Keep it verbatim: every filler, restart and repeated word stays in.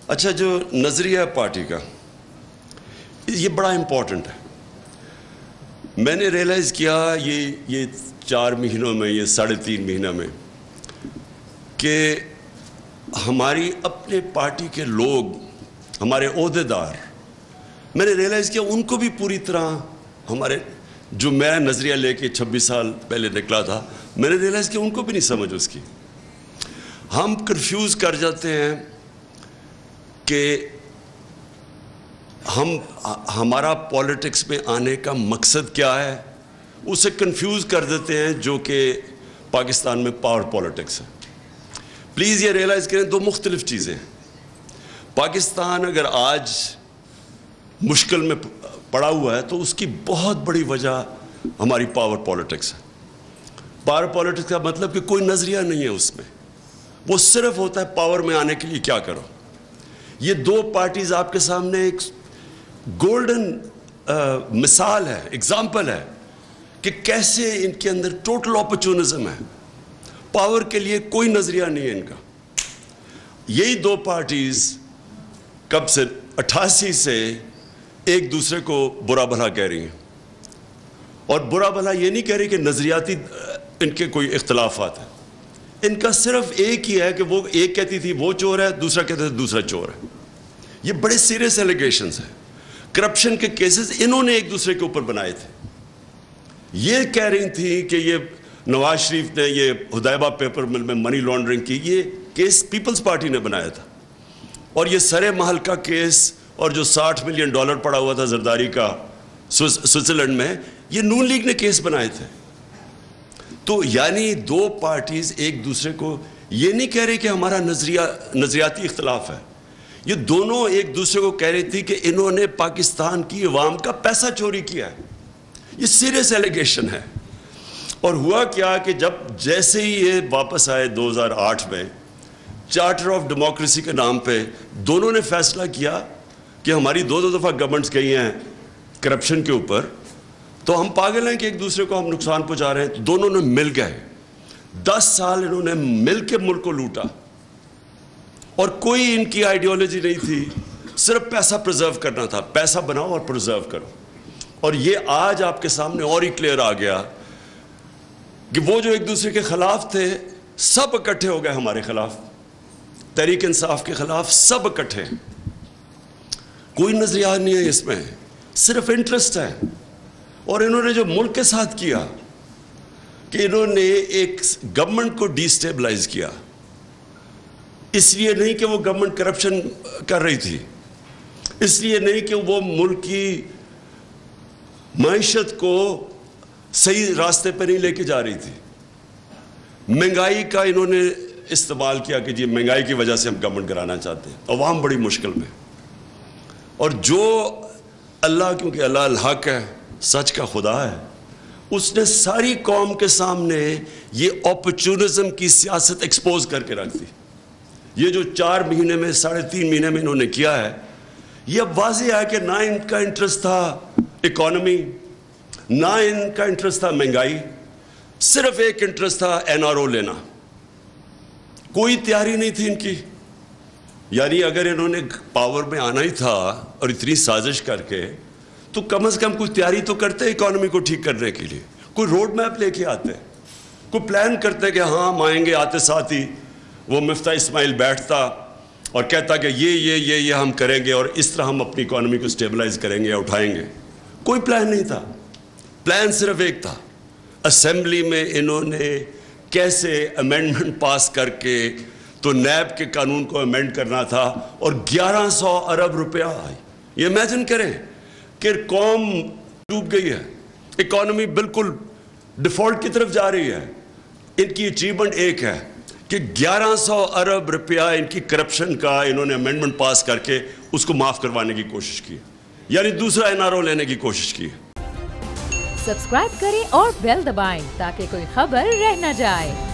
اچھا جو نظریہ پارٹی کا یہ بڑا امپورٹنٹ ہے. میں نے ریئلائز کیا یہ یہ چار مہینوں میں یہ ساڑھے تین مہینہ میں کہ ہماری اپنے پارٹی کے لوگ ہمارے عہدیدار میں نے ریئلائز کیا ان کو بھی پوری طرح ہمارے جو میرا نظریہ لے کے چھبیس سال پہلے نکلا تھا میں نے ریئلائز کیا ان کو بھی نہیں سمجھ اس کی. ہم کنفیوز کر جاتے ہیں کہ ہم ہمارا پولیٹکس میں آنے کا مقصد کیا ہے اسے کنفیوز کر دیتے ہیں جو کہ پاکستان میں پاور پولیٹکس ہے. پلیز یہ ریئلائز کریں دو مختلف چیزیں ہیں. پاکستان اگر آج مشکل میں پڑا ہوا ہے تو اس کی بہت بڑی وجہ ہماری پاور پولیٹکس ہے. پاور پولیٹکس کا مطلب کہ کوئی نظریہ نہیں ہے اس میں, وہ صرف ہوتا ہے پاور میں آنے کے لیے کیا کرو. یہ دو پارٹیز آپ کے سامنے ایک گولڈن مثال ہے, اگزامپل ہے کہ کیسے ان کے اندر ٹوٹل اپرچونزم ہے. پاور کے لیے کوئی نظریہ نہیں ہے ان کا. یہی دو پارٹیز کب سے اٹھاسی سے ایک دوسرے کو برا بھلا کہہ رہی ہیں, اور برا بھلا یہ نہیں کہہ رہی کہ نظریاتی ان کے کوئی اختلافات ہیں. ان کا صرف ایک ہی ہے کہ وہ ایک کہتی تھی وہ چور ہے, دوسرا کہتا تھا دوسرا چور ہے. یہ بڑے سیریس ایلیگیشنز ہیں. کرپشن کے کیسز انہوں نے ایک دوسرے کے اوپر بنائے تھے. یہ کہہ رہی تھی کہ یہ نواز شریف نے یہ ہدایبہ پیپر مل میں منی لانڈرنگ کی, یہ کیس پیپلز پارٹی نے بنایا تھا. اور یہ سرے محل کا کیس اور جو ساٹھ ملین ڈالر پڑا ہوا تھا زرداری کا سوئٹزرلینڈ میں, یہ نون لیگ نے کیس بنائے تھے. تو یعنی دو پارٹیز ایک دوسرے کو یہ نہیں کہہ رہے کہ ہمارا نظریہ نظریاتی اختلاف ہے, یہ دونوں ایک دوسرے کو کہہ رہی تھی کہ انہوں نے پاکستان کی عوام کا پیسہ چوری کیا ہے. یہ سیریس ایلیگیشن ہے. اور ہوا کیا کہ جب جیسے ہی یہ واپس آئے دو ہزار آٹھ میں چارٹر آف ڈیموکریسی کے نام پہ دونوں نے فیصلہ کیا کہ ہماری دو دو دفعہ گورنمنٹس گئی ہیں کرپشن کے اوپر, تو ہم پاگل ہیں کہ ایک دوسرے کو ہم نقصان پہنچا رہے ہیں. تو دونوں نے مل گئے, دس سال انہوں نے مل کے ملک کو لوٹا, اور کوئی ان کی آئیڈیالوجی نہیں تھی, صرف پیسہ پرزرو کرنا تھا. پیسہ بناؤ اور پرزرو کرو. اور یہ آج آپ کے سامنے اور ہی کلیئر آ گیا کہ وہ جو ایک دوسرے کے خلاف تھے سب اکٹھے ہو گئے ہمارے خلاف, تحریک انصاف کے خلاف سب اکٹھے. کوئی نظریہ نہیں ہے اس میں, صرف انٹرسٹ ہے. اور انہوں نے جو ملک کے ساتھ کیا کہ انہوں نے ایک گورنمنٹ کو ڈی سٹیبلائز کیا, اس لیے نہیں کہ وہ گورنمنٹ کرپشن کر رہی تھی, اس لیے نہیں کہ وہ ملک کی معیشت کو صحیح راستے پہ نہیں لے کے جا رہی تھی. مہنگائی کا انہوں نے استعمال کیا کہ جی مہنگائی کی وجہ سے ہم گورنمنٹ کرانا چاہتے ہیں, عوام بڑی مشکل میں. اور جو اللہ, کیونکہ اللہ الحق ہے, سچ کا خدا ہے, اس نے ساری قوم کے سامنے یہ اپرچونزم کی سیاست ایکسپوز کر کے رکھ دی. یہ جو چار مہینے میں ساڑھے تین مہینے میں انہوں نے کیا ہے, یہ اب واضح ہے کہ نہ ان کا انٹرسٹ تھا اکانومی, نہ ان کا انٹرسٹ تھا مہنگائی, صرف ایک انٹرسٹ تھا این آر او لینا. کوئی تیاری نہیں تھی ان کی. یعنی اگر انہوں نے پاور میں آنا ہی تھا اور اتنی سازش کر کے, تو کم از کم کوئی تیاری تو کرتے اکانومی کو ٹھیک کرنے کے لیے, کوئی روڈ میپ لے کے آتے, کوئی پلان کرتے کہ ہاں ہم آئیں گے. آتے ساتھ ہی وہ مفتاح اسماعیل بیٹھتا اور کہتا کہ یہ یہ یہ یہ ہم کریں گے اور اس طرح ہم اپنی اکانومی کو سٹیبلائز کریں گے یا اٹھائیں گے. کوئی پلان نہیں تھا. پلان صرف ایک تھا, اسمبلی میں انہوں نے کیسے امینڈمنٹ پاس کر کے تو نیب کے قانون کو امینڈ کرنا تھا, اور گیارہ سو ارب روپیہ. یہ امیجن کریں کہ قوم ڈوب گئی ہے, اکانومی بالکل ڈیفالٹ کی طرف جا رہی ہے. ان کی اچیومنٹ ایک ہے کہ گیارہ سو ارب روپیہ ان کی کرپشن کا انہوں نے امینڈمنٹ پاس کر کے اس کو معاف کروانے کی کوشش کی, یعنی دوسرا این آر او لینے کی کوشش کی. سبسکرائب کریں اور بیل دبائیں تاکہ کوئی خبر رہ نہ جائے.